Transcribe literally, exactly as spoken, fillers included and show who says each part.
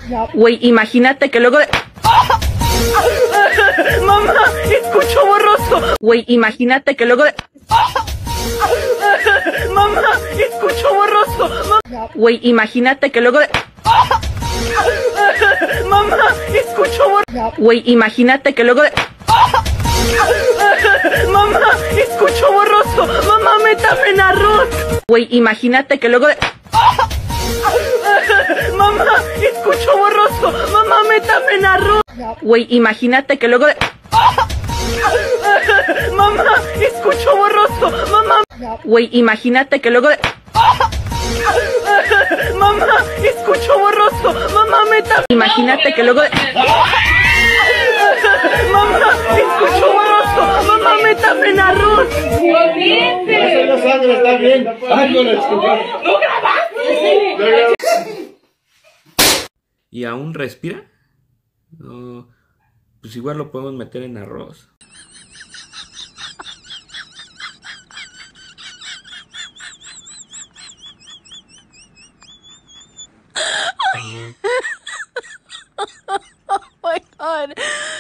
Speaker 1: Güey, imagínate que luego de... ¡Mamá! ¡Escucho borroso! Güey, imagínate que luego de... ¡Mamá! ¡Escucho borroso! Güey, imagínate que luego de... ¡Mamá! ¡Escucho borroso! Güey, imagínate que luego de... ¡Mamá! ¡Escucho borroso! ¡Mamá, métame en arroz! Güey, imagínate que luego de... ¡Mamá! ¡Escucho borroso! ¡Mamá, métame en arroz! Güey, imagínate que luego de... ¡Mamá! ¡Escucho borroso! ¡Mamá! Güey, imagínate que luego de... ¡Mamá! ¡Escucho borroso! ¡Mamá, métame! Imagínate que luego de... ¡Mamá! ¡Escucho borroso! ¡Mamá, métame en arroz!
Speaker 2: No sangre, está bien.
Speaker 1: ¡No grabaste!
Speaker 3: ¿Y aún respira? No, pues igual lo podemos meter en arroz.
Speaker 4: Oh my god.